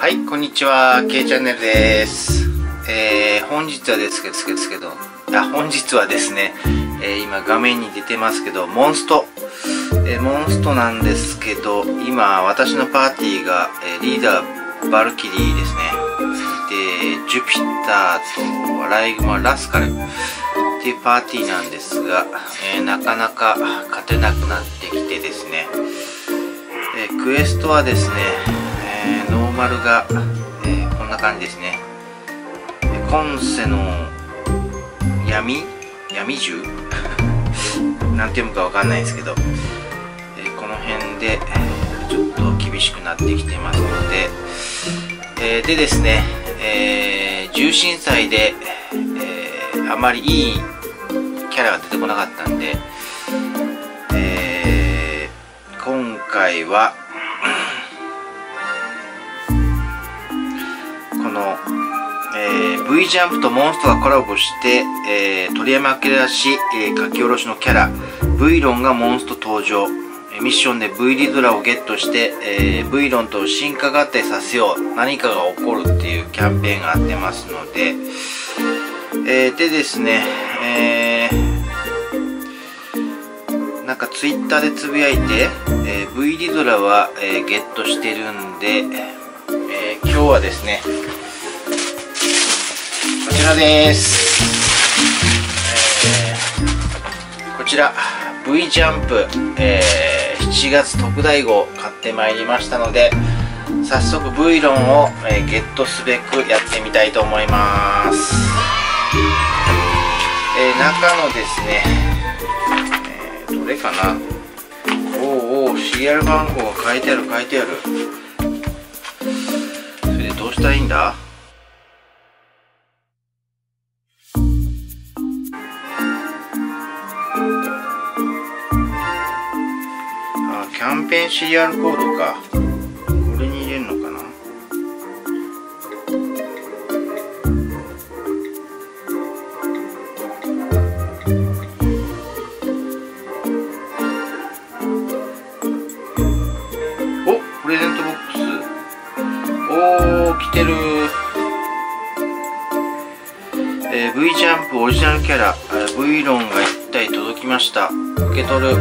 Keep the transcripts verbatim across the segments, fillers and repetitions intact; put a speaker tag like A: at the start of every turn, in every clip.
A: はい、こんにちは、K チャンネルです。えー、本日はですけど、ですけど、あ、本日はですね、えー、今画面に出てますけど、モンスト、えー、モンストなんですけど、今私のパーティーが、えー、リーダーバルキリーですね。で、ジュピターとアライグマ、ラスカルっていうパーティーなんですが、えー、なかなか勝てなくなってきてですね、えー、クエストはですね、えー、ノーマルが、えー、こんな感じですね。今世の闇闇銃なんて読むかわかんないですけど、えー、この辺でちょっと厳しくなってきてますので、えー、でですね、えー、重心祭で、えー、あまりいいキャラが出てこなかったんで、えー、今回はこの、えー、V ジャンプとモンストがコラボして、えー、鳥山明らし、えー、書き下ろしのキャラ V ロンがモンスト登場。ミッションで V リドラをゲットして、えー、V ロンと進化合体させよう、何かが起こるっていうキャンペーンがあってますので、えー、でですね、えー、なんかツイッターでつぶやいて、えー、V リドラは、えー、ゲットしてるんで、えー、今日はですね、こちらです、えー、こちら V ジャンプ、えー、しちがつ特大号買ってまいりましたので、早速 V ロンを、えー、ゲットすべくやってみたいと思います。えー、中のですね、えー、どれかな、おうおう、シリアル番号が書いてある書いてある。それでどうしたらいいんだ。あ、キャンペーンシリアルコードか。これに入れるのかな。お、プレゼントボックス。おー、来てる。えー、V ジャンプオリジナルキャラ、えー、V ロンがいったい届きました。受け取る。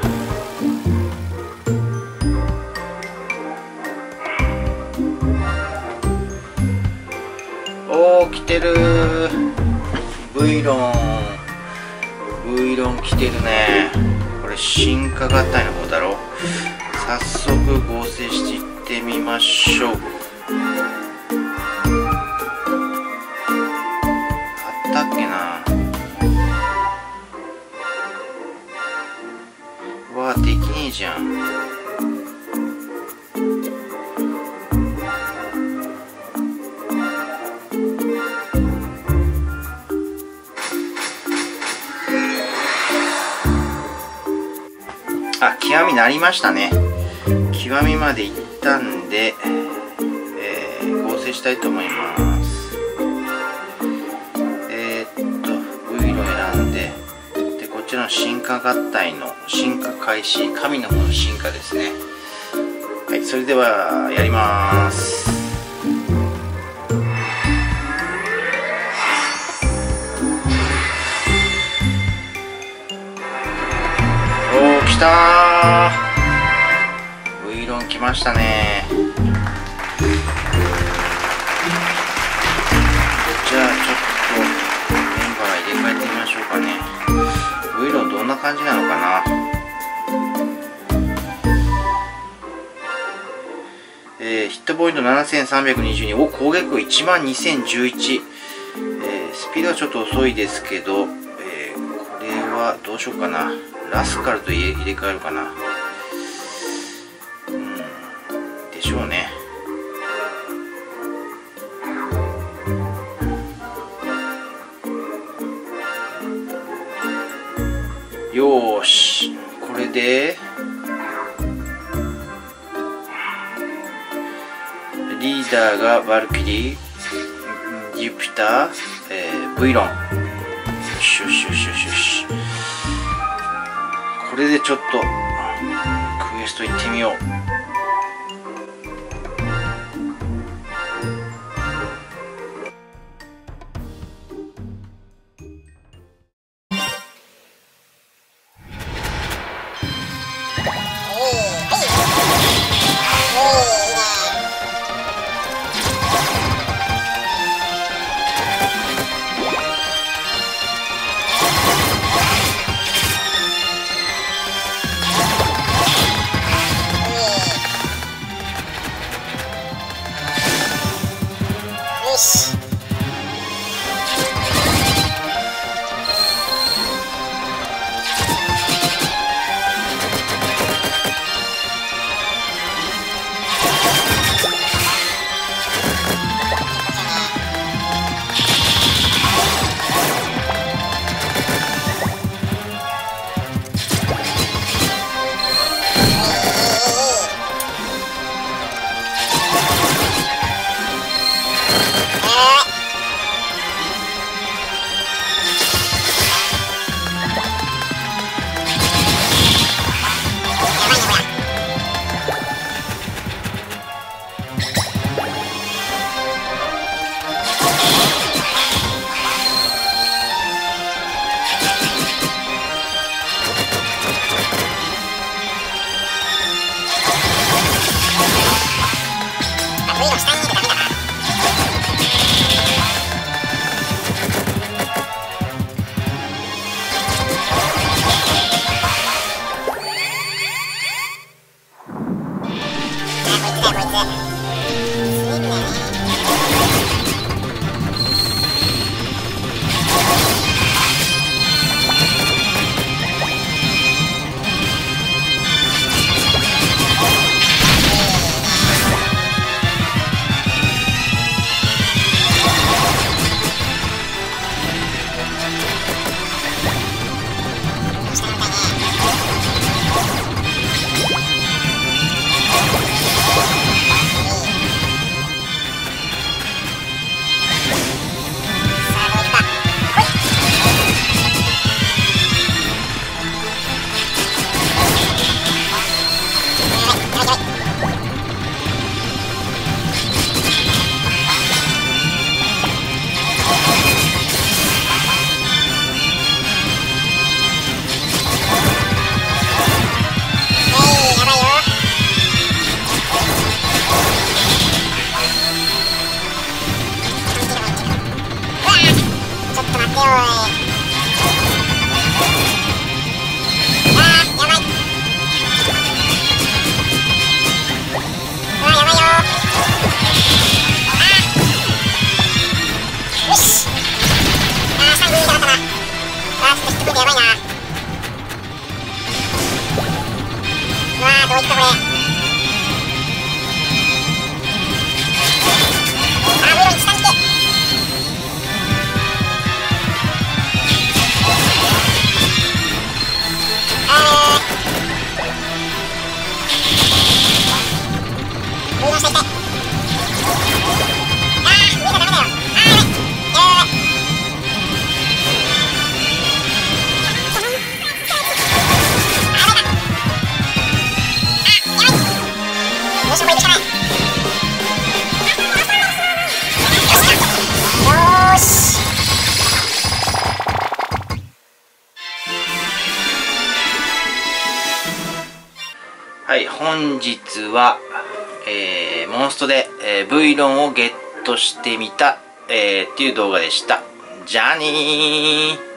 A: おー、来てる。 V ロン V ロン来てるね。これ進化合体の方だろ。早速合成していってみましょう。あったっけな。うわー、できねえじゃん。あ、極みなりましたね。極みまでいったんで、えー、合成したいと思います。えー、っと V の選んで、でこちらの進化合体の進化開始、神の方の進化ですね。はい、それではやります。来たー、 V ロン来ましたね。じゃあちょっとメンバー入れ替えてみましょうかね。 V ロンどんな感じなのかな。えー、ヒットポイントななせんさんびゃくにじゅうに、お、攻撃力いちまんにせんじゅういち、えー、スピードはちょっと遅いですけど、えー、これはどうしようかな。ラスカルと入れ替えるかな。うん、でしょうね。よーし、これでリーダーがバルキリー、ジュピター、えー、V ロン。よしよしよしよしよし。これでちょっとクエスト行ってみよう。
B: いくかこれ。あ、ブイロン下に来て。あーブイロン下行きたい。あー上がダメだよ。あーやばい。やばい。どうしよう、これでしかない。よーし。
A: はい、本日は、えー、モンストで、えー、ブイロンをゲットしてみた、えー、っていう動画でした。じゃあねー。